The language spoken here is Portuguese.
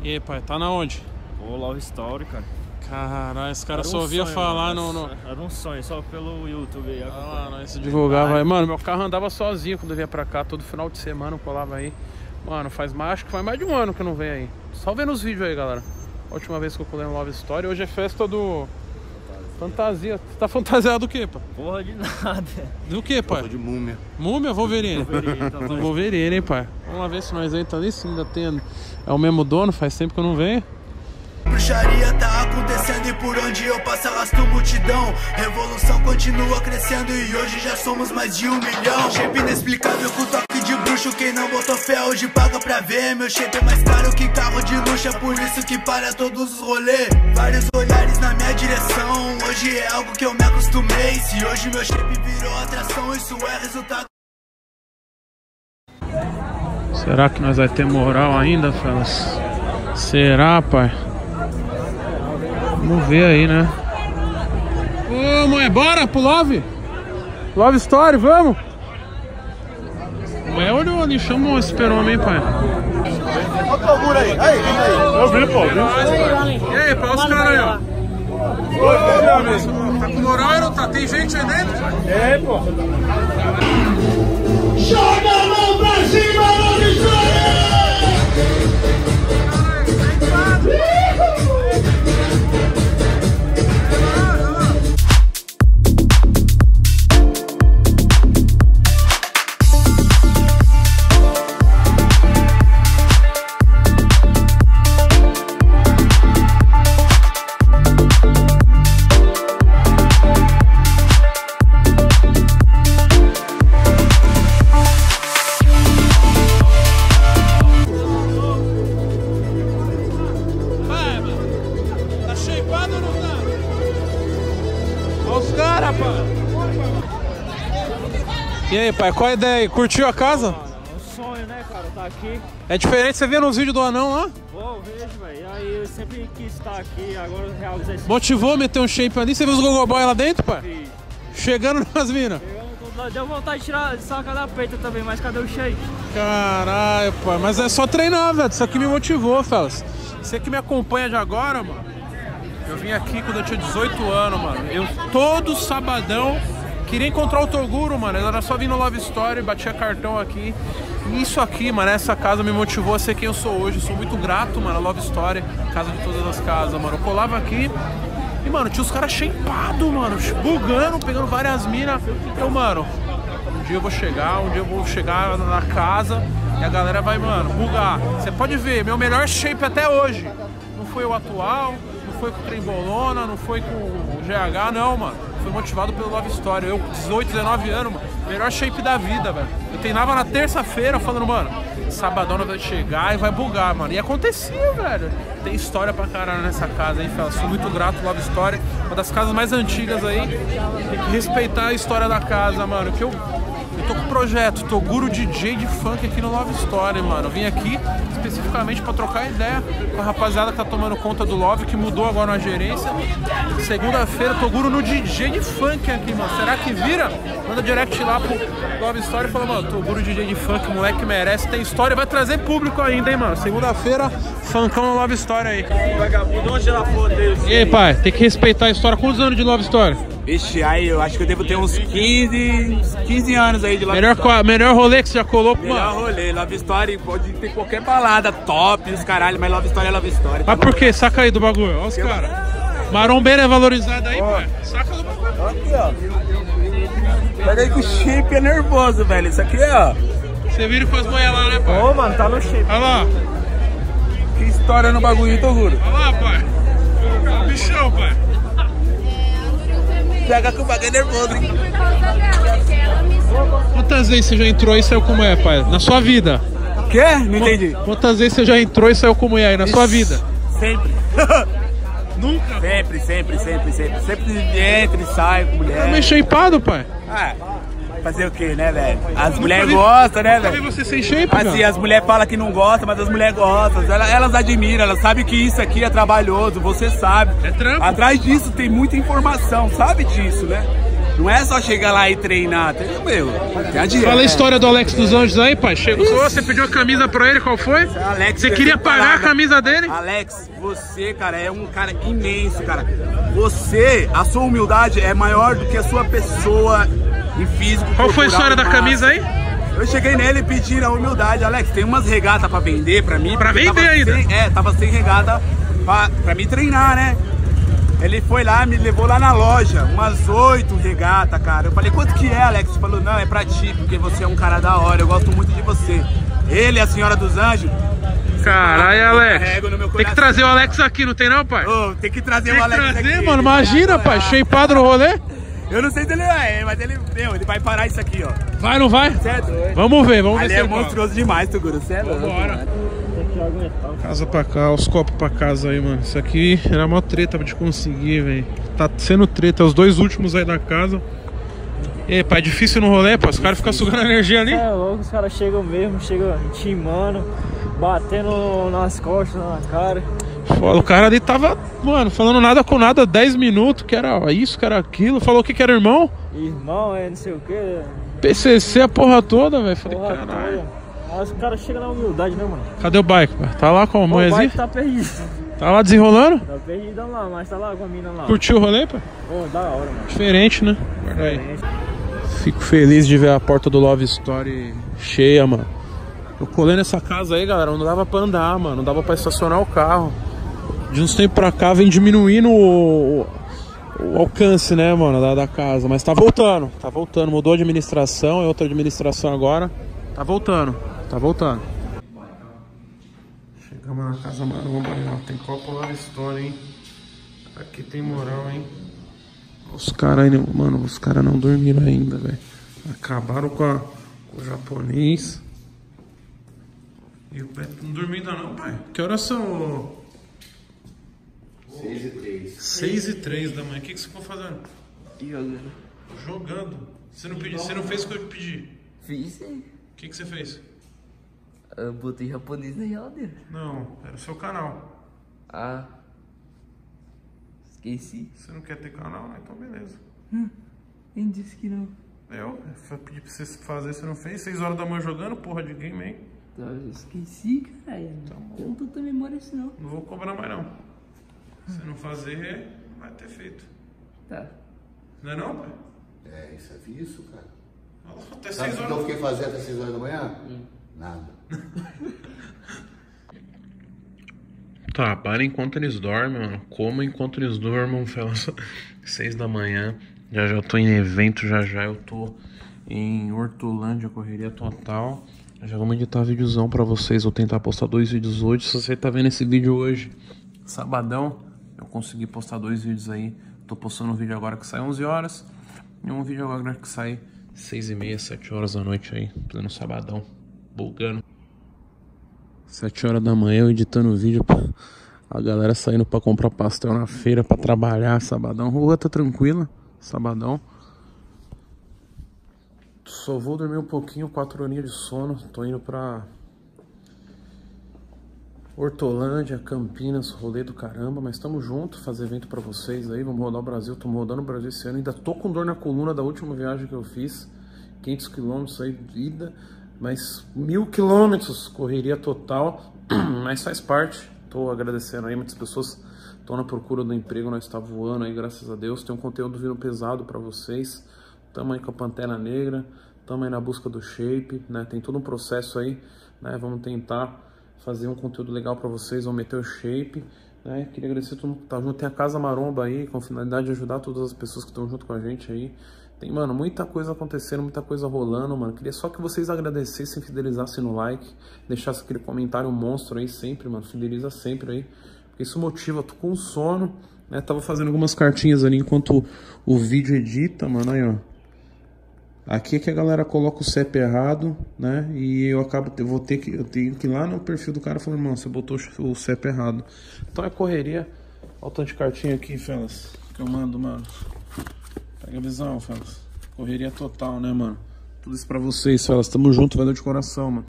E aí, pai, tá na onde? Pô, Love Story, cara. Caralho, esse cara só ouvia falar no... Era um sonho, só pelo YouTube aí. Ah, lá, nós divulgava aí. Mano, meu carro andava sozinho quando eu vinha pra cá. Todo final de semana eu colava aí. Mano, acho que faz mais de um ano que eu não venho aí. Só vendo os vídeos aí, galera. A última vez que eu colei no Love Story. Hoje é festa do... Fantasia. Você tá fantasiado do quê, pai? Porra de nada. Do quê, pai? Porra de múmia. Múmia? Wolverine? Wolverine, hein, pai? Vamos lá ver se nós entramos ali, se ainda tem... É o mesmo dono, faz tempo que eu não venho. Bruxaria tá acontecendo e por onde eu passo arrasto multidão. Revolução continua crescendo e hoje já somos mais de 1 milhão. Shape inexplicável com toque de bruxo. Quem não botou fé hoje paga pra ver. Meu shape é mais caro que carro de luxo. É por isso que para todos os rolês. Vários olhares na minha direção. Hoje é algo que eu me acostumei. Se hoje meu shape virou atração, isso é resultado. Será que nós vai ter moral ainda, fellas? Será, pai? Vamos ver aí, né? Ô, mãe, bora pro Love? Love Story, vamos? Mãe, olha ali, chama esse super-homem, pai. Olha o Toguro aí. Aí. Eu vi, pô. E aí, pai, os caras aí, ó. Tá com moral aí, não tá? Tem gente aí dentro, pai? É, pô. Joga a mão pra cima, Love Story! E aí, pai, qual a ideia aí? Curtiu a casa? É um sonho, né, cara, tá aqui. É diferente, você via nos vídeos do anão lá? Pô, vejo, velho. Aí eu sempre quis estar aqui, agora eu realizei esse Motivou a meter um shape ali? Você viu os gogoboy lá dentro, pai? sonho. Chegando nas minas. Deu vontade de tirar de saca da peita também, mas cadê o shape? Caralho, pai, mas é só treinar, velho. Isso aqui me motivou, fellas. Você que me acompanha de agora, mano. Eu vim aqui quando eu tinha 18 anos, mano. Eu todo sabadão queria encontrar o Toguro, mano. Eu era só vir no Love Story, batia cartão aqui. E isso aqui, mano, essa casa me motivou a ser quem eu sou hoje. Eu sou muito grato, mano, a Love Story, casa de todas as casas, mano. Eu colava aqui e, mano, tinha os caras shapeados, mano, bugando, pegando várias minas. Então, mano, um dia eu vou chegar na casa e a galera vai, mano, bugar. Você pode ver, meu melhor shape até hoje não foi o atual, não foi com o Trembolona, não foi com o GH, não, mano. Foi motivado pelo Love Story. Eu, 18, 19 anos, mano, melhor shape da vida, velho. Eu treinava na terça-feira falando, mano, sabadão vai chegar e vai bugar, mano. E acontecia, velho. Tem história pra caralho nessa casa aí, fela. Sou muito grato ao Love Story. Uma das casas mais antigas aí. Tem que respeitar a história da casa, mano. Que eu tô com o projeto Toguro DJ de funk aqui no Love Story, mano. Eu vim aqui especificamente pra trocar ideia com a rapaziada que tá tomando conta do Love, que mudou agora na gerência. Segunda-feira, Toguro no DJ de funk aqui, mano. Será que vira? Manda direct lá pro Love Story e fala, mano, Toguro DJ de funk, moleque merece, tem história, vai trazer público ainda, hein, mano. Segunda-feira, funkão no Love Story aí. Vagabundo, onde ela for dele? E aí, pai, tem que respeitar a história. Quantos anos de Love Story? Vixe, aí eu acho que eu devo ter uns 15 anos aí de Love Story. Melhor rolê que você já colou, mano? Melhor rolê, Love Story pode ter qualquer balada, top, os caralho, mas Love Story é Love Story. Mas por quê? Saca aí do bagulho, olha os caras. Marombeira é valorizada aí, pai. Saca do bagulho. Aqui, ó. Pega aí que o shape é nervoso, velho. Isso aqui, ó. Você vira e faz boia lá, né, pai? Ô, mano, tá no shape. Olha lá. Que história no bagulho, Toguro. Olha lá, pai. É um bichão, pai. Pega que o bagulho é nervoso, hein? Quantas vezes você já entrou e saiu como é, pai? Na sua vida? Quê? Não entendi. Quantas vezes você já entrou e saiu como é aí na sua vida? Sempre. Nunca? Sempre. Sempre entra e sai com mulher. Tá meio shapeado, pai. Ah, fazer o que, né, velho? As mulheres gostam, né, Nunca vi velho? você sem shape, Assim, meu. as mulheres falam que não gostam, mas as mulheres gostam. Elas admiram, elas sabem que isso aqui é trabalhoso, você sabe. É trampo. Atrás disso tem muita informação, sabe disso, né? Não é só chegar lá e treinar, entendeu, meu? Fala a história do Alex dos Anjos aí, pai. Chegou, você pediu a camisa pra ele, qual foi? Alex, você queria pagar a camisa dele? Alex, você, cara, é um cara imenso, cara. Você, a sua humildade é maior do que a sua pessoa em físico. Qual foi a história da camisa aí? Eu cheguei nele e pedi a humildade. Alex, tem umas regatas pra vender pra mim. Pra vender ainda? Tava sem regata pra me treinar, né? Ele foi lá, me levou lá na loja, umas 8 regatas, cara. Eu falei, quanto que é, Alex? Ele falou, não, é pra ti, porque você é um cara da hora, eu gosto muito de você. Ele, a Senhora dos Anjos. Caralho, Alex. Tem que trazer o Alex aqui, não tem não, pai? Oh, tem que trazer o Alex aqui. Mano, imagina, pai, shapeado no rolê. Eu não sei se ele vai, mas ele vai parar isso aqui, ó. Vai, não vai? Certo? Vamos ver se ele é monstruoso demais, Toguro, certo? Vambora. Casa pra cá, os copos pra casa aí, mano. Isso aqui era mó treta de conseguir, velho. Tá sendo treta, os dois últimos aí da casa. E pai, é difícil no rolê, pô. Os caras ficam sugando energia ali. É louco, os caras chegam mesmo, chegam timando, batendo nas costas, na cara. Foda, o cara ali tava, mano, falando nada com nada, 10 minutos, que era isso, que era aquilo. Falou que era irmão. Irmão, não sei o que. PCC a porra toda, velho. Falei, caralho. Mas o cara chega na humildade, né, mano? Cadê o bike, pai? Tá lá com a mãezinha? O bike tá perdido. Tá lá desenrolando? Tá perdidão lá, mas tá lá com a mina lá. Curtiu o rolê, pai? Pô, da hora, mano. Diferente, né? Guarda aí. Fico feliz de ver a porta do Love Story cheia, mano. Eu colei nessa casa aí, galera, não dava pra andar, mano. Não dava pra estacionar o carro. De uns tempos pra cá vem diminuindo o alcance, né, mano, da casa. Mas tá voltando, Mudou a administração, é outra administração agora. Tá voltando. Chegamos na casa maromba, ó. Tem copo Love Story, hein. Aqui tem moral, hein. Os caras ainda, mano, os caras não dormiram ainda, velho. Acabaram com o japonês. E o pé não dormiu ainda não, pai. Que horas são? 6h03 da manhã. O que você ficou fazendo? Jogando. Você não fez o que eu te pedi? Fiz, sim. O que você fez? Eu botei japonês na geladeira. Não, era o seu canal. Ah. Esqueci. Você não quer ter canal? Então beleza. Quem disse que não? Eu pedi pra você fazer, você não fez. 6 horas da manhã jogando, porra de game, hein? Então, eu esqueci, caralho. Eu não tô tão memória assim, não. Não vou cobrar mais, não. Se não fazer, não vai ter feito. Tá. Não é não, pai? É, isso é vício, cara. Até Sabe 6 o horas. que eu fiquei fazendo até 6 horas da manhã? Nada. Trabalha enquanto eles dormem, mano. Coma enquanto eles dormem, 6 da manhã. Já tô em evento, já eu tô em Hortolândia, correria total. Já vamos editar videozão pra vocês. Vou tentar postar 2 vídeos hoje. Se você tá vendo esse vídeo hoje, sabadão, eu consegui postar 2 vídeos aí. Tô postando um vídeo agora que sai 11 horas. E um vídeo agora que sai 6h30, 7 horas da noite aí. Pleno sabadão, bugando. 7 horas da manhã eu editando o vídeo pra a galera saindo pra comprar pastel na feira, pra trabalhar, sabadão. A rua tá tranquila, sabadão. Só vou dormir um pouquinho, 4 horinhas de sono. Tô indo pra Hortolândia, Campinas, rolê do caramba. Mas tamo junto, fazer evento pra vocês aí. Vamos rodar o Brasil, tô rodando o Brasil esse ano. Ainda tô com dor na coluna da última viagem que eu fiz. 500 km aí de ida. Mas 1000 km, correria total, mas faz parte. Tô agradecendo aí, muitas pessoas estão na procura do emprego, nós tá voando aí, graças a Deus. Tem um conteúdo vindo pesado pra vocês. Tamo aí com a Pantera Negra, tamo aí na busca do shape, né? Tem todo um processo aí, né? Vamos tentar fazer um conteúdo legal pra vocês, vamos meter o shape, né? Queria agradecer a todo mundo que tá junto. Tem a Casa Maromba aí, com a finalidade de ajudar todas as pessoas que estão junto com a gente aí. Tem, mano, muita coisa acontecendo, muita coisa rolando, mano. Queria só que vocês agradecessem, fidelizassem no like, deixassem aquele comentário monstro aí sempre, mano. Fideliza sempre aí, porque isso motiva. Eu tô com sono, né? Tava fazendo algumas cartinhas ali enquanto o vídeo edita, mano. Aí, ó. Aqui é que a galera coloca o CEP errado, né? E eu tenho que ir lá no perfil do cara e falar, irmão, você botou o CEP errado. Então é correria. Olha o tanto de cartinha aqui, Felas, que eu mando, mano. Pega a visão, Felas. Correria total, né, mano? Tudo isso pra vocês, Felas. Tamo junto, valeu de coração, mano.